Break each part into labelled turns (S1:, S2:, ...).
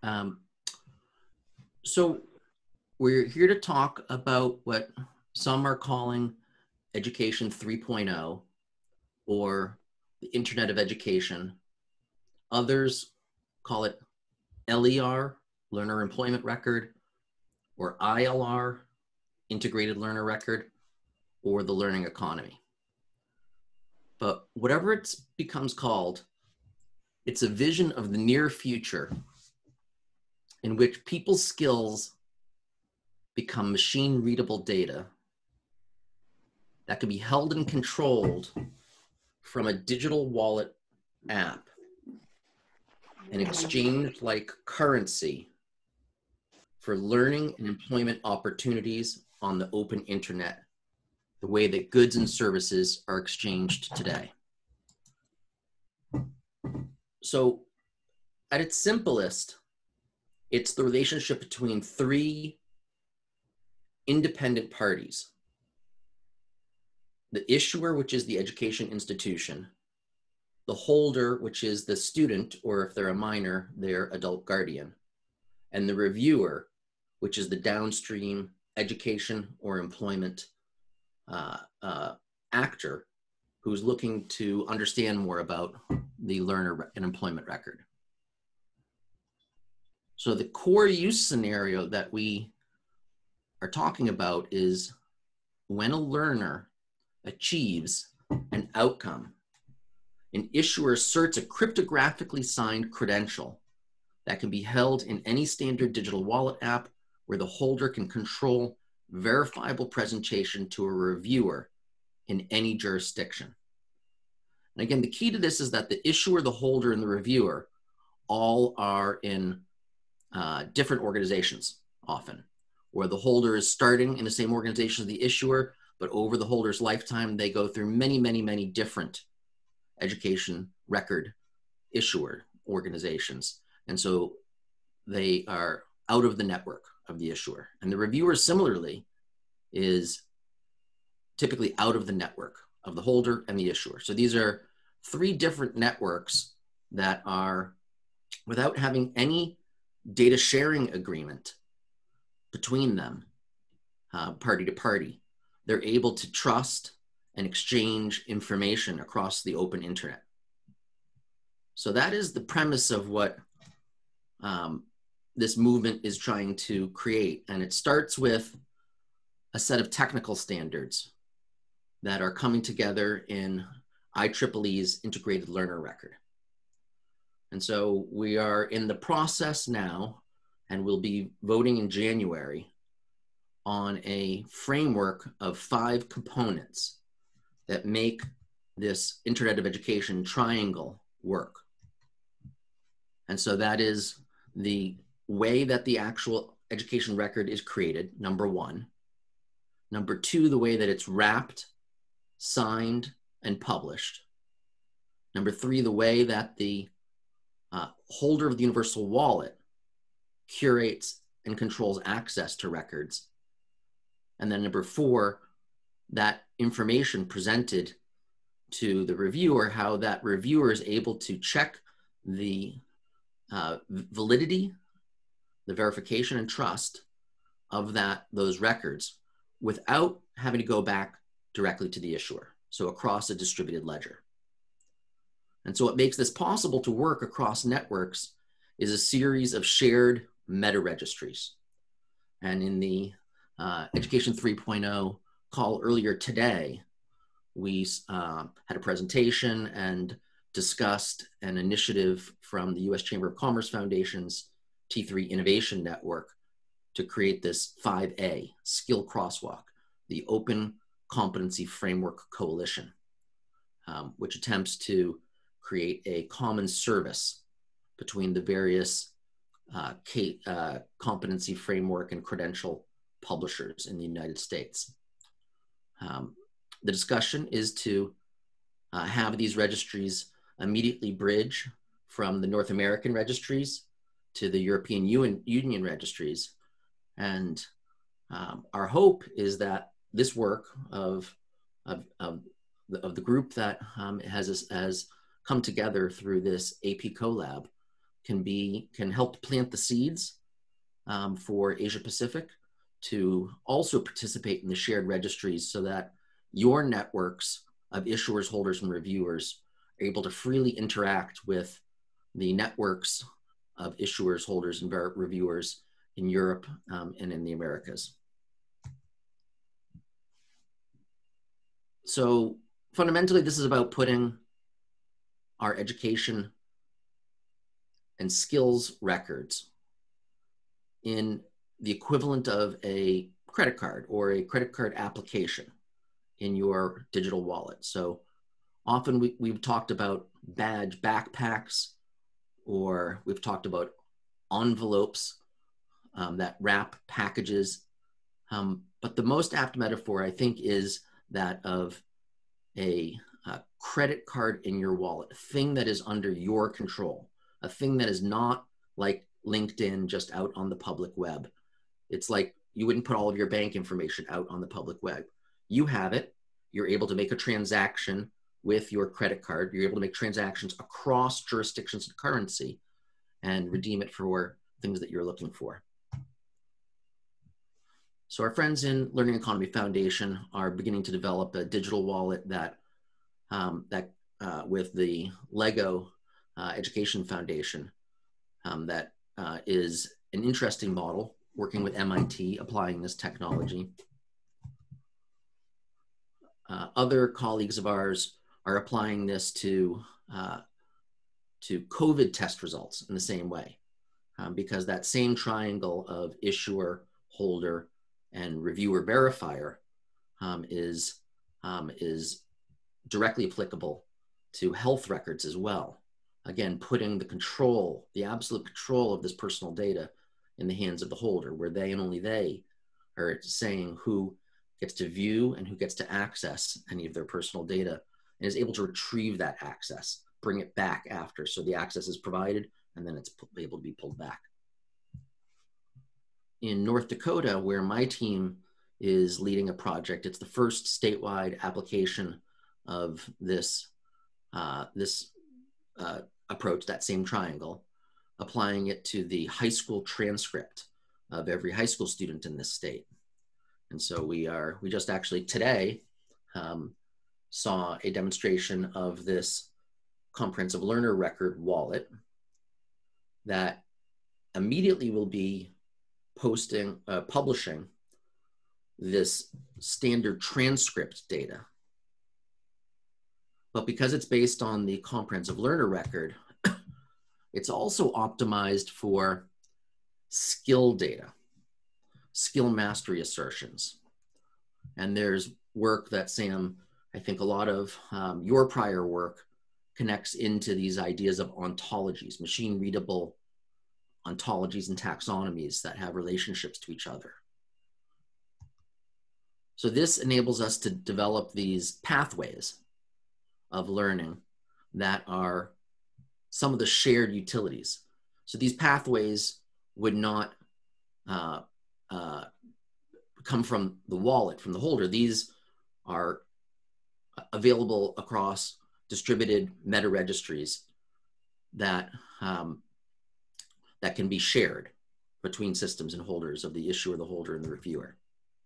S1: Um, so we're here to talk about what some are calling Education 3.0 or the Internet of Education. Others call it LER, Learner Employment Record, or ILR, Integrated Learner Record, or the Learning Economy. But whatever it becomes called, it's a vision of the near future in which people's skills become machine readable data that can be held and controlled from a digital wallet app and exchanged like currency for learning and employment opportunities on the open internet, the way that goods and services are exchanged today. So at its simplest, it's the relationship between three independent parties: the issuer, which is the education institution; the holder, which is the student, or if they're a minor, their adult guardian; and the reviewer, which is the downstream education or employment actor who's looking to understand more about the learner and employment record. So the core use scenario that we are talking about is when a learner achieves an outcome, an issuer asserts a cryptographically signed credential that can be held in any standard digital wallet app where the holder can control verifiable presentation to a reviewer in any jurisdiction. And again, the key to this is that the issuer, the holder, and the reviewer all are in different organizations often, where the holder is starting in the same organization as the issuer, but over the holder's lifetime, they go through many, many, many different education record issuer organizations. And so they are out of the network of the issuer. And the reviewer similarly is typically out of the network of the holder and the issuer. So these are three different networks that are, without having any data sharing agreement between them, party to party, they're able to trust and exchange information across the open internet. So that is the premise of what this movement is trying to create. And it starts with a set of technical standards that are coming together in IEEE's Integrated Learner Record. And so we are in the process now, and we'll be voting in January on a framework of 5 components that make this Internet of Education triangle work. And so that is the way that the actual education record is created, number 1. Number 2, the way that it's wrapped, signed, and published. Number 3, the way that the holder of the universal wallet curates and controls access to records. And then number 4, that information presented to the reviewer, how that reviewer is able to check the validity, the verification and trust of those records without having to go back directly to the issuer, so across a distributed ledger. And so what makes this possible to work across networks is a series of shared meta registries. And in the Education 3.0 call earlier today, we had a presentation and discussed an initiative from the US Chamber of Commerce Foundation's T3 Innovation Network to create this 5A, Skill Crosswalk, the Open Competency Framework Coalition, which attempts to create a common service between the various competency framework and credential publishers in the United States. The discussion is to have these registries immediately bridge from the North American registries to the European Union registries. And our hope is that this work of the group that has come together through this AP CoLab can help plant the seeds for Asia Pacific to also participate in the shared registries so that your networks of issuers, holders, and reviewers are able to freely interact with the networks of issuers, holders, and reviewers in Europe and in the Americas. So fundamentally, this is about putting our education and skills records in the equivalent of a credit card or a credit card application in your digital wallet. So often we've talked about badge backpacks, or we've talked about envelopes that wrap packages. But the most apt metaphor, I think, is that of a credit card in your wallet, a thing that is under your control, a thing that is not like LinkedIn just out on the public web. It's like you wouldn't put all of your bank information out on the public web. You have it. You're able to make a transaction with your credit card. You're able to make transactions across jurisdictions and currency and redeem it for things that you're looking for. So our friends in Learning Economy Foundation are beginning to develop a digital wallet that with the Lego Education Foundation that is an interesting model, working with MIT, applying this technology. Other colleagues of ours are applying this to COVID test results in the same way, because that same triangle of issuer, holder, and reviewer verifier is directly applicable to health records as well. Again, putting the control, the absolute control of this personal data in the hands of the holder, where they and only they are saying who gets to view and who gets to access any of their personal data, and is able to retrieve that access, bring it back after. So the access is provided and then it's able to be pulled back. In North Dakota, where my team is leading a project, it's the first statewide application of this approach, that same triangle, applying it to the high school transcript of every high school student in this state. And so we just actually today saw a demonstration of this comprehensive learner record wallet that immediately will be publishing this standard transcript data. But because it's based on the comprehensive learner record, it's also optimized for skill data, skill mastery assertions. And there's work that, Sam, I think a lot of your prior work connects into these ideas of ontologies, machine readable ontologies and taxonomies that have relationships to each other. So this enables us to develop these pathways of learning that are some of the shared utilities. So these pathways would not come from the wallet, from the holder. These are available across distributed meta registries that that can be shared between systems and holders of the issuer, the holder, and the reviewer.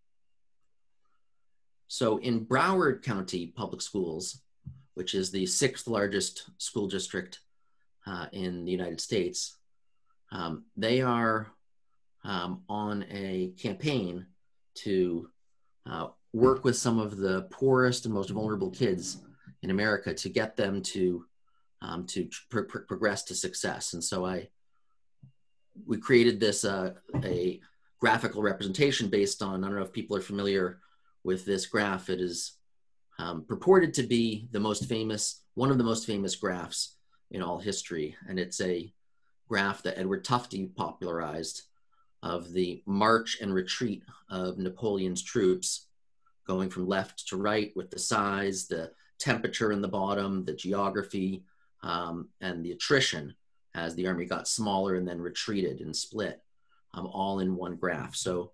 S1: So in Broward County Public Schools, which is the 6th largest school district in the United States, they are on a campaign to work with some of the poorest and most vulnerable kids in America to get them to progress to success. And so we created this a graphical representation based on, I don't know if people are familiar with this graph. It is purported to be the most famous, one of the most famous graphs in all history. And it's a graph that Edward Tufte popularized of the march and retreat of Napoleon's troops, going from left to right with the size, the temperature in the bottom, the geography, and the attrition as the army got smaller and then retreated and split, all in one graph. So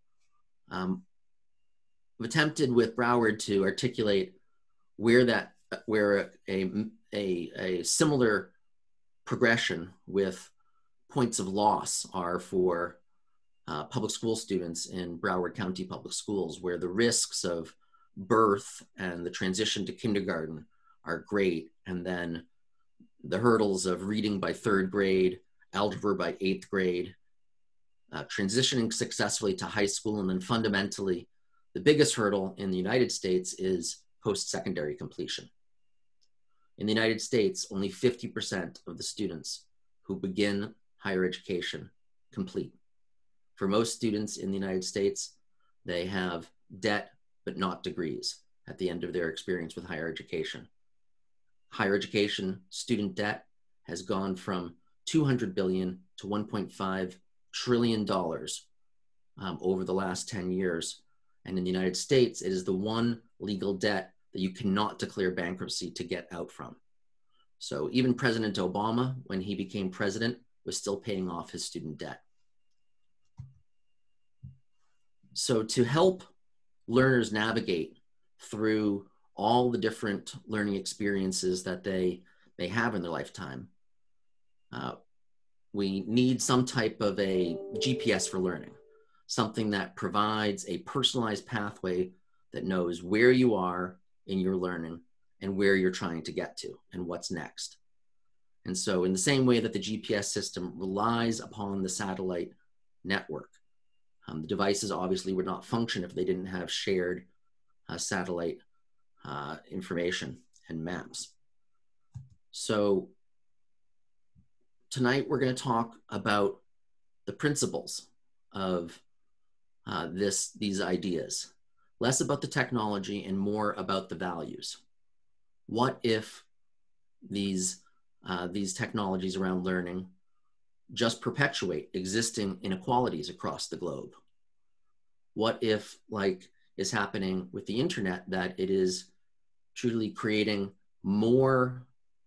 S1: I've attempted with Broward to articulate where a similar progression with points of loss are for public school students in Broward County Public Schools, where the risks of birth and the transition to kindergarten are great, and then the hurdles of reading by 3rd grade, algebra by 8th grade, transitioning successfully to high school, and then fundamentally, the biggest hurdle in the United States is post-secondary completion. In the United States, only 50% of the students who begin higher education complete. For most students in the United States, they have debt but not degrees at the end of their experience with higher education. Higher education student debt has gone from $200 billion to $1.5 trillion over the last 10 years. And in the United States, it is the one legal debt that you cannot declare bankruptcy to get out from. So even President Obama, when he became president, was still paying off his student debt. So to help learners navigate through all the different learning experiences that they have in their lifetime, we need some type of a GPS for learning, something that provides a personalized pathway that knows where you are in your learning and where you're trying to get to and what's next. And so in the same way that the GPS system relies upon the satellite network, the devices obviously would not function if they didn't have shared satellite information and maps. So tonight we're going to talk about the principles of these ideas, less about the technology and more about the values. What if these technologies around learning just perpetuate existing inequalities across the globe? What if, like is happening with the internet, that it is truly creating more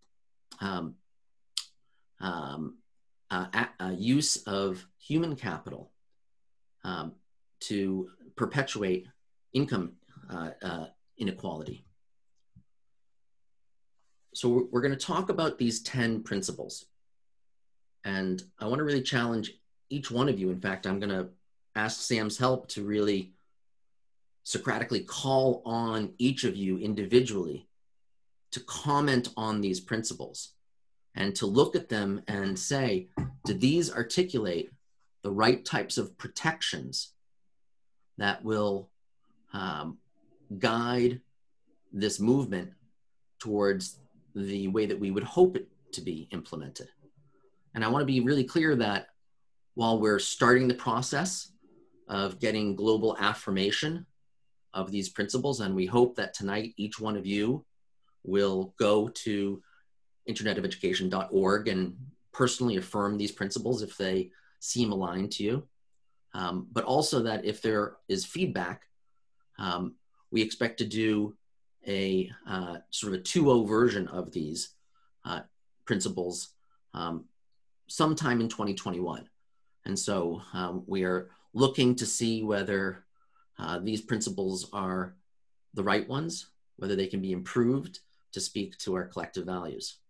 S1: use of human capital to perpetuate income inequality? So we're going to talk about these 10 principles. And I want to really challenge each one of you. In fact, I'm going to ask Sam's help to really Socratically call on each of you individually to comment on these principles and to look at them and say, do these articulate the right types of protections that will guide this movement towards the way that we would hope it to be implemented? And I want to be really clear that while we're starting the process of getting global affirmation of these principles, and we hope that tonight each one of you will go to internetofelducation.org and personally affirm these principles if they seem aligned to you, but also that if there is feedback, we expect to do a sort of a 2.0 version of these principles sometime in 2021. And so we are looking to see whether these principles are the right ones, whether they can be improved to speak to our collective values.